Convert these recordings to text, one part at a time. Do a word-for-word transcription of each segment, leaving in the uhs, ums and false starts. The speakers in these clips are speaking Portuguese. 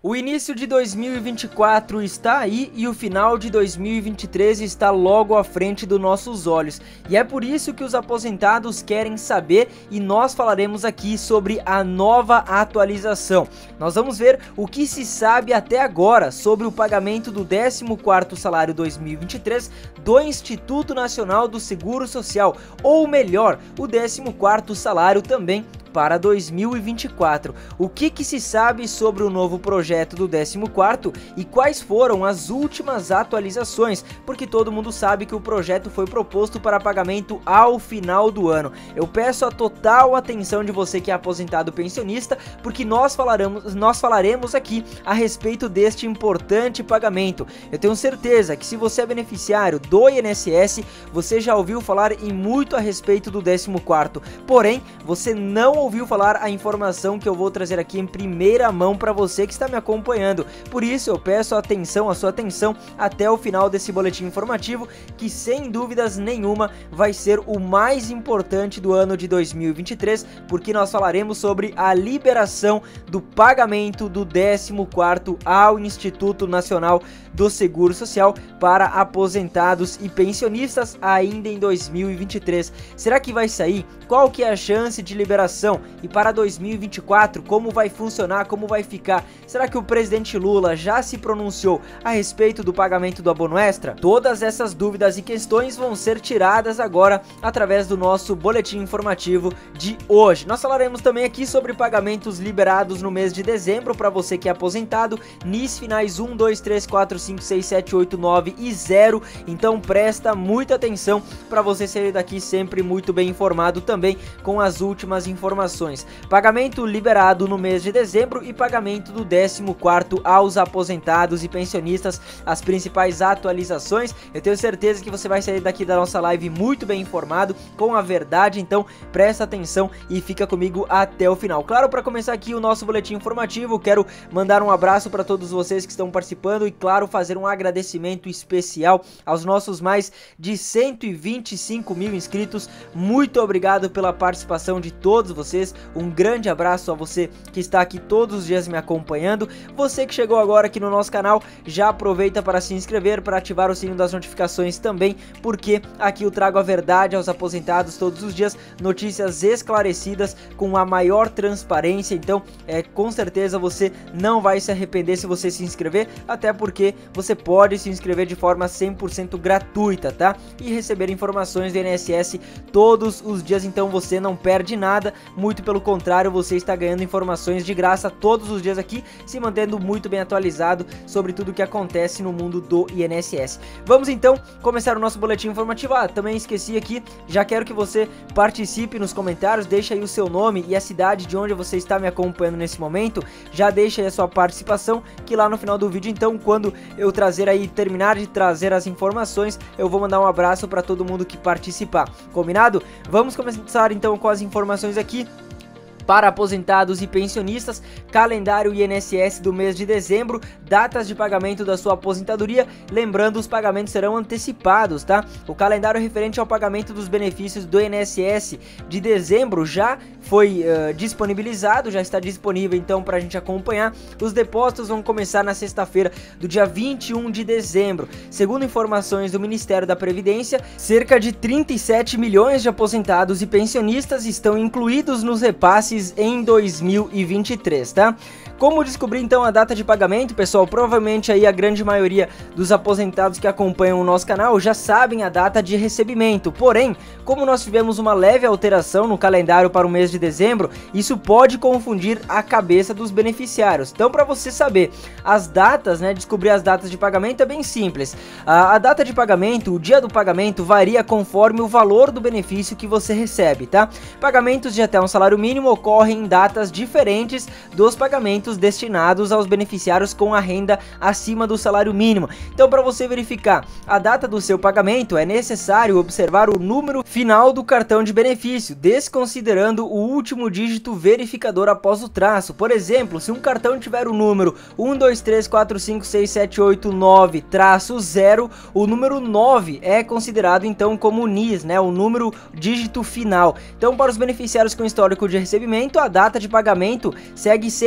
O início de dois mil e vinte e quatro está aí e o final de dois mil e vinte e três está logo à frente dos nossos olhos. E é por isso que os aposentados querem saber e nós falaremos aqui sobre a nova atualização. Nós vamos ver o que se sabe até agora sobre o pagamento do décimo quarto salário dois mil e vinte e três do Instituto Nacional do Seguro Social, ou melhor, o décimo quarto salário também para dois mil e vinte e quatro. O que que se sabe sobre o novo projeto do décimo quarto e quais foram as últimas atualizações, porque todo mundo sabe que o projeto foi proposto para pagamento ao final do ano. Eu peço a total atenção de você que é aposentado pensionista, porque nós falaremos, nós falaremos aqui a respeito deste importante pagamento. Eu tenho certeza que se você é beneficiário do I N S S, você já ouviu falar e muito a respeito do décimo quarto, porém, você não ouviu falar a informação que eu vou trazer aqui em primeira mão para você que está me acompanhando. Por isso eu peço a atenção, a sua atenção até o final desse boletim informativo, que sem dúvidas nenhuma vai ser o mais importante do ano de dois mil e vinte e três, porque nós falaremos sobre a liberação do pagamento do décimo quarto ao Instituto Nacional do Seguro Social para aposentados e pensionistas ainda em dois mil e vinte e três. Será que vai sair? Qual que é a chance de liberação? E para dois mil e vinte e quatro, como vai funcionar, como vai ficar? Será que o presidente Lula já se pronunciou a respeito do pagamento do abono extra? Todas essas dúvidas e questões vão ser tiradas agora através do nosso boletim informativo de hoje. Nós falaremos também aqui sobre pagamentos liberados no mês de dezembro para você que é aposentado, N I S finais um, dois, três, quatro, cinco, seis, sete, oito, nove e zero. Então presta muita atenção para você sair daqui sempre muito bem informado também com as últimas informações. Pagamento liberado no mês de dezembro e pagamento do décimo quarto aos aposentados e pensionistas, as principais atualizações. Eu tenho certeza que você vai sair daqui da nossa live muito bem informado com a verdade, então presta atenção e fica comigo até o final. Claro, para começar aqui o nosso boletim informativo, quero mandar um abraço para todos vocês que estão participando e claro, fazer um agradecimento especial aos nossos mais de cento e vinte e cinco mil inscritos. Muito obrigado pela participação de todos vocês, um grande abraço a você que está aqui todos os dias me acompanhando. Você que chegou agora aqui no nosso canal, já aproveita para se inscrever, para ativar o sino das notificações também, porque aqui eu trago a verdade aos aposentados todos os dias, notícias esclarecidas com a maior transparência. Então é, com certeza você não vai se arrepender se você se inscrever, até porque você pode se inscrever de forma cem por cento gratuita, tá? E receber informações do I N S S todos os dias, então você não perde nada, muito pelo contrário, você está ganhando informações de graça todos os dias aqui, se mantendo muito bem atualizado sobre tudo o que acontece no mundo do I N S S. Vamos então começar o nosso boletim informativo. Ah, também esqueci aqui, já quero que você participe nos comentários, deixa aí o seu nome e a cidade de onde você está me acompanhando nesse momento, já deixa aí a sua participação, que lá no final do vídeo, então, quando eu trazer aí, terminar de trazer as informações, eu vou mandar um abraço para todo mundo que participar, combinado? Vamos começar então com as informações aqui. Para aposentados e pensionistas, calendário I N S S do mês de dezembro, datas de pagamento da sua aposentadoria, lembrando, os pagamentos serão antecipados, tá? O calendário referente ao pagamento dos benefícios do I N S S de dezembro já foi uh, disponibilizado, já está disponível então para a gente acompanhar. Os depósitos vão começar na sexta-feira do dia vinte e um de dezembro. Segundo informações do Ministério da Previdência, cerca de trinta e sete milhões de aposentados e pensionistas estão incluídos nos repasses em dois mil e vinte e três, tá? Como descobrir então a data de pagamento, pessoal? Provavelmente aí a grande maioria dos aposentados que acompanham o nosso canal já sabem a data de recebimento. Porém, como nós tivemos uma leve alteração no calendário para o mês de dezembro, isso pode confundir a cabeça dos beneficiários. Então, para você saber as datas, né, descobrir as datas de pagamento é bem simples. A, a data de pagamento, o dia do pagamento varia conforme o valor do benefício que você recebe, tá? Pagamentos de até um salário mínimo ocorrem em datas diferentes dos pagamentos destinados aos beneficiários com a renda acima do salário mínimo. Então, para você verificar a data do seu pagamento, é necessário observar o número final do cartão de benefício, desconsiderando o último dígito verificador após o traço. Por exemplo, se um cartão tiver o número um, dois, três, quatro, cinco, seis, sete, oito, nove, zero, o número nove é considerado então como o N I S, né, o número dígito final. Então, para os beneficiários com histórico de recebimento, a data de pagamento segue sempre um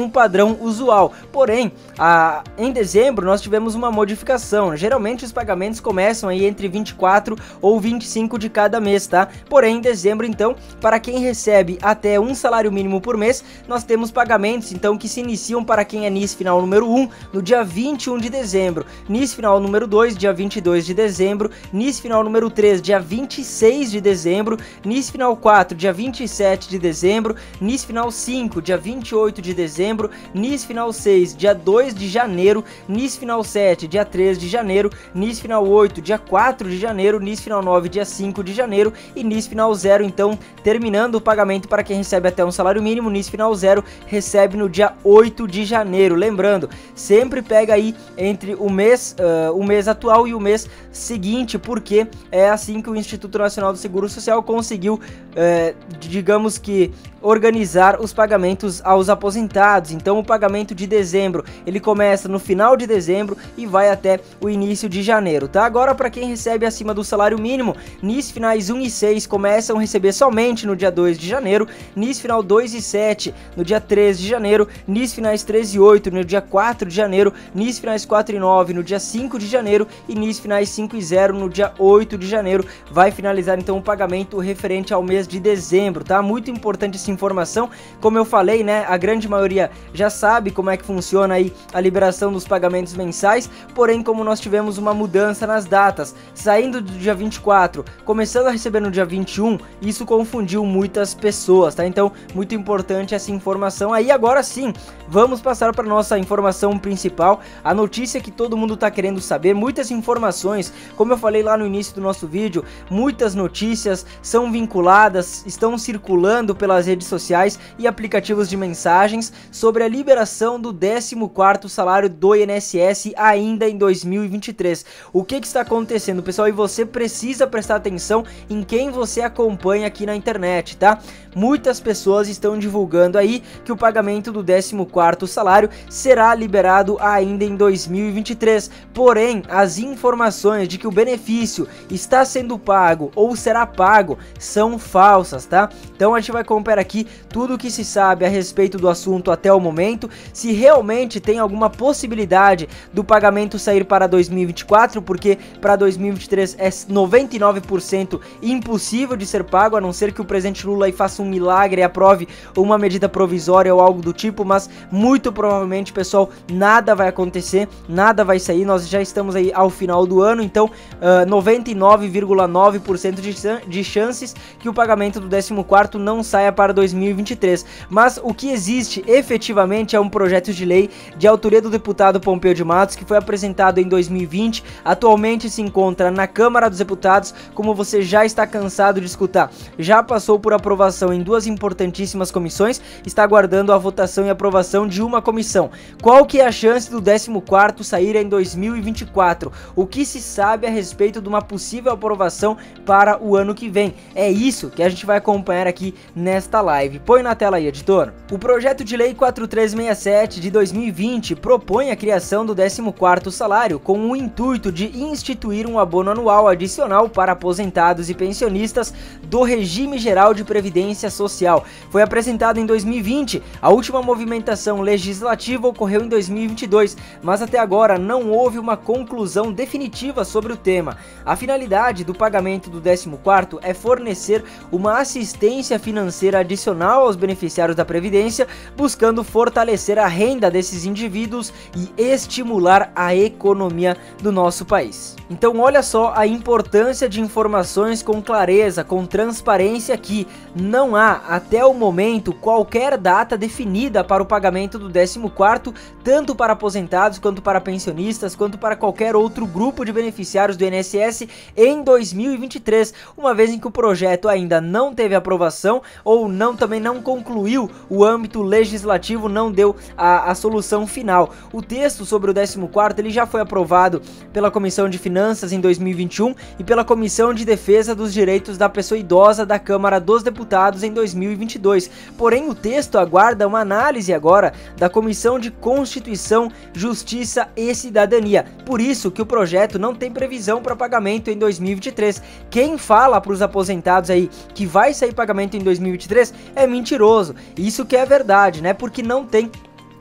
um padrão usual. Porém, a, em dezembro nós tivemos uma modificação. Geralmente os pagamentos começam aí entre vinte e quatro ou vinte e cinco de cada mês, tá? Porém, em dezembro, então, para quem recebe até um salário mínimo por mês, nós temos pagamentos, então, que se iniciam para quem é N I S final número um, no dia vinte e um de dezembro, N I S final número dois, dia vinte e dois de dezembro, N I S final número três, dia vinte e seis de dezembro, N I S final quatro, dia vinte e sete de dezembro, N I S final cinco, dia vinte e oito de dezembro, N I S final seis, dia dois de janeiro, N I S final sete, dia três de janeiro, N I S final oito, dia quatro de janeiro, N I S final nove, dia cinco de janeiro e N I S final zero, então, terminando o pagamento para quem recebe até um salário mínimo, N I S final zero recebe no dia oito de janeiro. Lembrando, sempre pega aí entre o mês, uh, o mês atual e o mês seguinte, porque é assim que o Instituto Nacional do Seguro Social conseguiu, uh, digamos que, organizar os pagamentos aos aposentados. Então o pagamento de dezembro, ele começa no final de dezembro e vai até o início de janeiro, tá? Agora, para quem recebe acima do salário mínimo, N I S finais um e seis começam a receber somente no dia dois de janeiro, N I S final dois e sete no dia três de janeiro, N I S finais três e oito no dia quatro de janeiro, N I S finais quatro e nove no dia cinco de janeiro e N I S finais cinco e zero no dia oito de janeiro. Vai finalizar então o pagamento referente ao mês de dezembro, tá? Muito importante essa informação. Como eu falei, né, a grande maioria já sabe como é que funciona aí a liberação dos pagamentos mensais, porém, como nós tivemos uma mudança nas datas, saindo do dia vinte e quatro, começando a receber no dia vinte e um, isso confundiu muitas pessoas, tá? Então, muito importante essa informação aí. Agora sim, vamos passar para nossa informação principal, a notícia que todo mundo tá querendo saber. Muitas informações, como eu falei lá no início do nosso vídeo, muitas notícias são vinculadas, estão circulando pelas redes sociais e aplicativos de mensagens sobre a liberação do décimo quarto salário do I N S S ainda em dois mil e vinte e três. O que que está acontecendo, pessoal? E você precisa prestar atenção em quem você acompanha aqui na internet, tá? Muitas pessoas estão divulgando aí que o pagamento do décimo quarto salário será liberado ainda em dois mil e vinte e três. Porém, as informações de que o benefício está sendo pago ou será pago são falsas, tá? Então a gente vai comparar aqui tudo o que se sabe a respeito do assunto até o momento, se realmente tem alguma possibilidade do pagamento sair para dois mil e vinte e quatro, porque para dois mil e vinte e três é noventa e nove por cento impossível de ser pago, a não ser que o presidente Lula aí faça um milagre e aprove uma medida provisória ou algo do tipo, mas muito provavelmente, pessoal, nada vai acontecer, nada vai sair. Nós já estamos aí ao final do ano, então uh, noventa e nove vírgula nove por cento de, de chances que o pagamento do décimo quarto não saia para dois mil e vinte e três. Mas o que existe efetivamente é um projeto de lei de autoria do deputado Pompeu de Matos, que foi apresentado em dois mil e vinte, atualmente se encontra na Câmara dos Deputados, como você já está cansado de escutar. Já passou por aprovação em duas importantíssimas comissões, está aguardando a votação e aprovação de uma comissão. Qual que é a chance do décimo quarto sair em dois mil e vinte e quatro? O que se sabe a respeito de uma possível aprovação para o ano que vem? É isso que a gente vai acompanhar aqui nesta live. Põe na tela aí, editor. O projeto de lei quatro três seis sete de dois mil e vinte propõe a criação do décimo quarto salário com o intuito de instituir um abono anual adicional para aposentados e pensionistas do regime geral de previdência social. Foi apresentado em dois mil e vinte, a última movimentação legislativa ocorreu em dois mil e vinte e dois, mas até agora não houve uma conclusão definitiva sobre o tema. A finalidade do pagamento do décimo quarto é fornecer uma assistência financeira adicional aos beneficiários da Previdência, buscando fortalecer a renda desses indivíduos e estimular a economia do nosso país. Então olha só a importância de informações com clareza, com transparência aqui. Não há, até o momento, qualquer data definida para o pagamento do décimo quarto, tanto para aposentados, quanto para pensionistas, quanto para qualquer outro grupo de beneficiários do I N S S em dois mil e vinte e três, uma vez em que o projeto ainda não teve aprovação ou não também não concluiu o âmbito legislativo, não deu a, a solução final. O texto sobre o décimo quarto ele já foi aprovado pela Comissão de Finanças em dois mil e vinte e um e pela Comissão de Defesa dos Direitos da Pessoa Idosa da Câmara dos Deputados em dois mil e vinte e dois. Porém, o texto aguarda uma análise agora da Comissão de Constituição, Justiça e Cidadania. Por isso que o projeto não tem previsão para pagamento em dois mil e vinte e três. Quem fala para os aposentados aí que vai sair pagamento em dois mil e vinte e três é mentiroso. Isso que é verdade, né? Porque não tem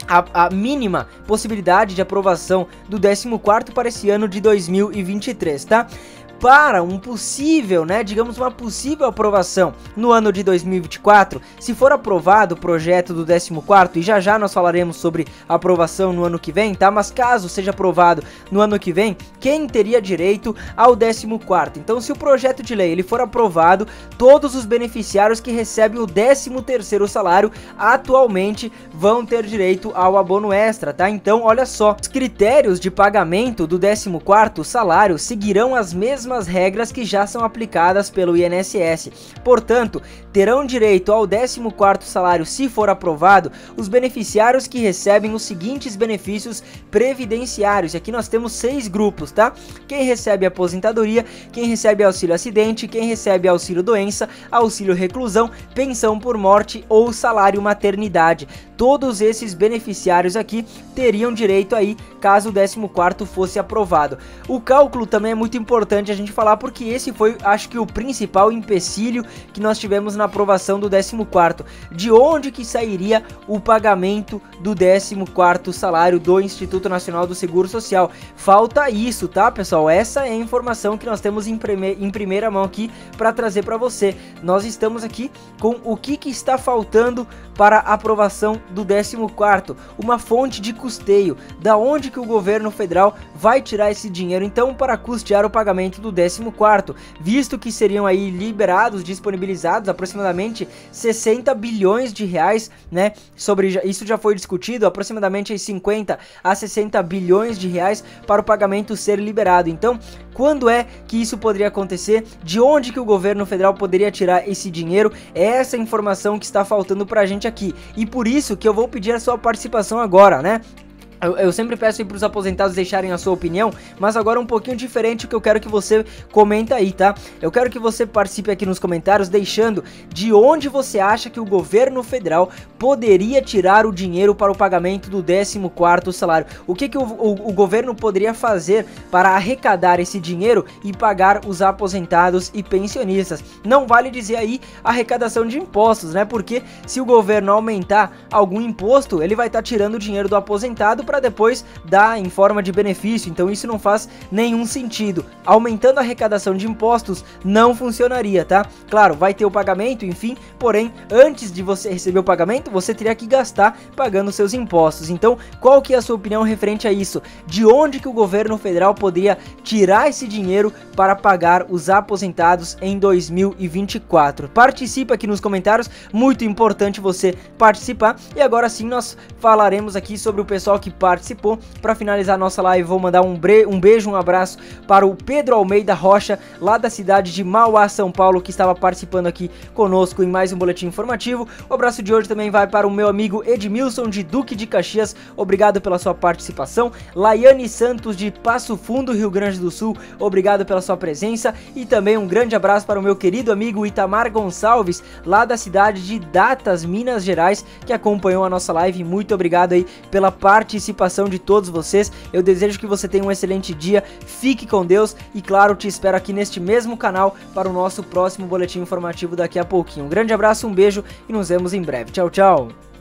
A, a mínima possibilidade de aprovação do décimo quarto para esse ano de dois mil e vinte e três, tá? Para um possível, né, digamos uma possível aprovação no ano de dois mil e vinte e quatro, se for aprovado o projeto do décimo quarto, e já já nós falaremos sobre a aprovação no ano que vem, tá? Mas caso seja aprovado no ano que vem, quem teria direito ao décimo quarto? Então, se o projeto de lei ele for aprovado, todos os beneficiários que recebem o décimo terceiro salário atualmente vão ter direito ao abono extra, tá? Então, olha só, os critérios de pagamento do décimo quarto salário seguirão as mesmas as regras que já são aplicadas pelo I N S S. Portanto, terão direito ao décimo quarto salário, se for aprovado, os beneficiários que recebem os seguintes benefícios previdenciários. E aqui nós temos seis grupos, tá? Quem recebe aposentadoria, quem recebe auxílio acidente, quem recebe auxílio doença, auxílio reclusão, pensão por morte ou salário maternidade. Todos esses beneficiários aqui teriam direito aí, caso o décimo quarto fosse aprovado. O cálculo também é muito importante a gente falar, porque esse foi, acho que, o principal empecilho que nós tivemos na aprovação do décimo quarto. De onde que sairia o pagamento do décimo quarto salário do Instituto Nacional do Seguro Social? Falta isso, tá, pessoal? Essa é a informação que nós temos em, prime em primeira mão aqui para trazer para você. Nós estamos aqui com o que, que está faltando para a aprovação do décimo quarto, uma fonte de custeio, da onde que o governo federal vai tirar esse dinheiro então para custear o pagamento do décimo quarto, visto que seriam aí liberados, disponibilizados aproximadamente sessenta bilhões de reais, né? Sobre isso já foi discutido, aproximadamente cinquenta a sessenta bilhões de reais para o pagamento ser liberado. Então, quando é que isso poderia acontecer? De onde que o governo federal poderia tirar esse dinheiro? É essa informação que está faltando pra gente aqui. E por isso que eu vou pedir a sua participação agora, né? Eu, eu sempre peço aí para os aposentados deixarem a sua opinião, mas agora um pouquinho diferente o que eu quero que você comenta aí, tá? Eu quero que você participe aqui nos comentários deixando de onde você acha que o governo federal poderia tirar o dinheiro para o pagamento do décimo quarto salário. O que que o, o, o governo poderia fazer para arrecadar esse dinheiro e pagar os aposentados e pensionistas? Não vale dizer aí arrecadação de impostos, né? Porque se o governo aumentar algum imposto, ele vai estar tirando o dinheiro do aposentado para depois dar em forma de benefício, então isso não faz nenhum sentido. Aumentando a arrecadação de impostos não funcionaria, tá? Claro, vai ter o pagamento, enfim, porém, antes de você receber o pagamento, você teria que gastar pagando seus impostos. Então, qual que é a sua opinião referente a isso? De onde que o governo federal poderia tirar esse dinheiro para pagar os aposentados em dois mil e vinte e quatro? Participa aqui nos comentários, muito importante você participar. E agora sim nós falaremos aqui sobre o pessoal que participou. Para finalizar nossa live, vou mandar um, um beijo, um abraço para o Pedro Almeida Rocha, lá da cidade de Mauá, São Paulo, que estava participando aqui conosco em mais um boletim informativo. O abraço de hoje também vai para o meu amigo Edmilson de Duque de Caxias, obrigado pela sua participação. Laiane Santos de Passo Fundo, Rio Grande do Sul, obrigado pela sua presença. E também um grande abraço para o meu querido amigo Itamar Gonçalves, lá da cidade de Datas, Minas Gerais, que acompanhou a nossa live. Muito obrigado aí pela participação de todos vocês. Eu desejo que você tenha um excelente dia, fique com Deus e claro, te espero aqui neste mesmo canal para o nosso próximo boletim informativo daqui a pouquinho. Um grande abraço, um beijo e nos vemos em breve. Tchau, tchau!